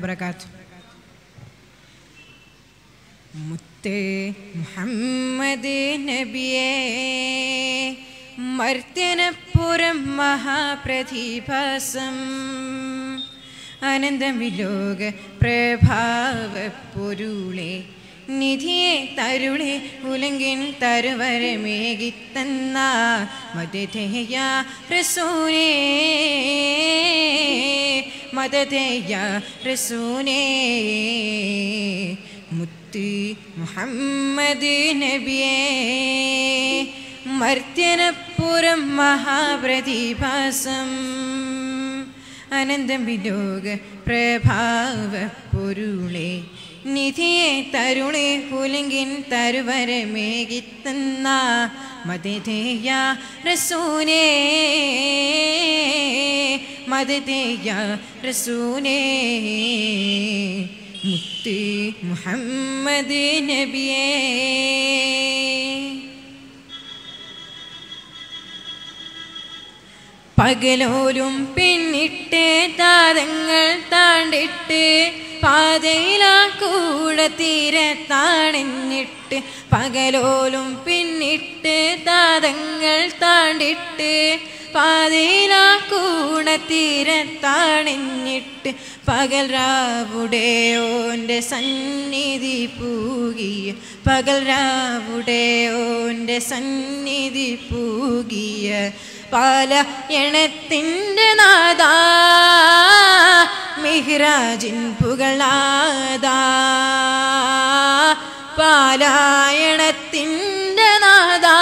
വബറകാതുഹു. മുത്തേ മുഹമ്മദ് നബിയേ മർത്യനപ്പുറം മഹാപ്രതിഭാസം അനന്തമിലോക പ്രഭാവപ്പൊരുളെ നിധിയെ തരുളെ ഉലങ്കിൻ തരുവരമേകിത്തന്ന മദതേയ റസൂലേ മദതേയ റസൂലേ. മുത്ത് മുഹമ്മദ് നബിയേ മർത്യനപ്പുറം മഹാപ്രതിഭാസം അനന്തമിലോക പ്രഭാവപ്പൊരുളെ നിധിയെ തരുളെ ഉലങ്കിൻ തരുവരമേകിത്തന്ന മദതേയ റസൂലേ മദതേയ റസൂലേ. മുത്ത് മുഹമ്മദ് നബിയേ പകലോലും പിന്നിട്ട് താരങ്ങൾ താണ്ടിട്ട് പാതയിലാ കൂടെ തീരത്താണിഞ്ഞിട്ട് പകലോലും പിന്നിട്ട് താരങ്ങൾ താണ്ടിട്ട് പാതയിലാ കൂടെ തീരത്താണിഞ്ഞിട്ട് പകൽ രാവുടെ ഓൻ്റെ സന്നിധി പൂകിയ പകൽ രാവുടെ ഓൻ്റെ സന്നിധി പൂകിയ പാലയണത്തിൻ്റെ നാദാ മിഹ്റാജിൻ പുകളാദാ പാലായണത്തിൻ്റെ നാദാ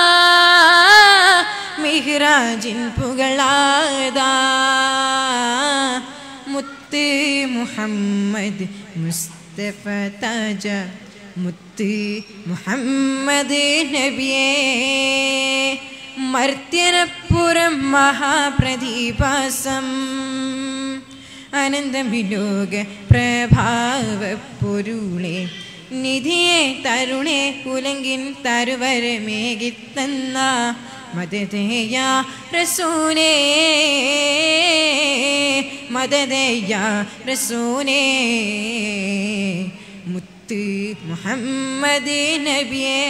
മിഹ്റാജിൻ പുകളാദാ. മുത്ത് മുഹമ്മദ് മുസ്തഫ താജ മുത്ത് മുഹമ്മദ് നബിയേ മർത്യനപ്പുറം മഹാപ്രതിഭാസം അനന്തമിലോക പ്രഭാവപ്പൊരുളെ നിധിയെ തരുളെ ഉലങ്കിൻ തരുവരമേകിത്തന്ന മദതേയ റസൂലേ മദതേയ റസൂലേ. മുത്ത് മുഹമ്മദ് നബിയേ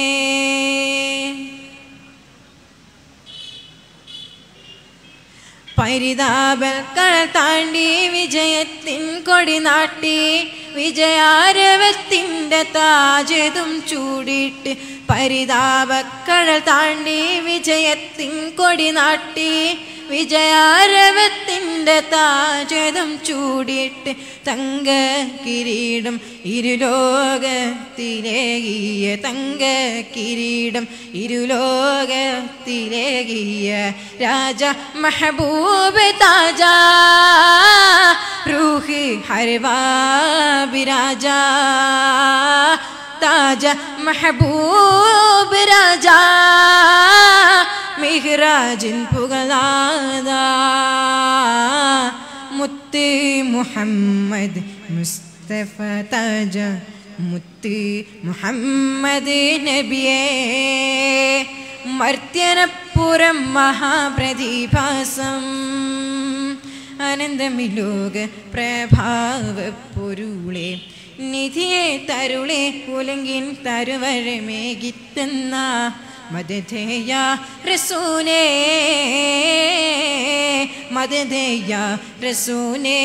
പരിതാപങ്ങൾ താണ്ടി വിജയത്തിൻ കൊടി നാട്ടി വിജയാരവത്തിൻ്റെ താജതും ചൂടിയിട്ട് പരിതാപങ്ങൾ താണ്ടി വിജയത്തിൻ കൊടി നാട്ടി വിജയാരവത്തിൻ്റെ താജതും ചൂടിയിട്ട് തങ്ക കിരീടം ഇരുലോകത്തിലേകിയ തങ്ക കിരീടം ഇരുലോകത്തിലേകിയ രാജ മെഹബൂബ് താജ റൂഹ് ഹർവാബ് രാജ താജ മെഹബൂബ് രാജ മിഹ്റാജിൻ പുകളാദാ. മുത്ത് മുഹമ്മദ് മുസ്തഫ താജ മുത്ത് മുഹമ്മദ് നബിയേ മർത്യനപ്പുറം മഹാപ്രതിഭാസം അനന്തമിലോക പ്രഭാവപ്പൊരുളെ നിധിയെ തരുളെ ഉലങ്കിൻ തരുവരമേകിത്തന്ന മദതേയ റസൂലേ മദതേയ റസൂലേ.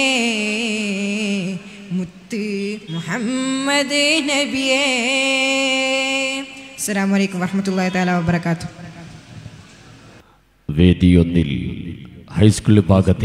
മുത്ത് മുഹമ്മദ് നബിയേ. അസ്സലാമു അലൈക്കും വറഹ്മത്തുള്ളാഹി തആല വബറകാതുഹു. വേദിയൊന്നിൽ ഹൈസ്കൂൾ വിഭാഗത്തിൽ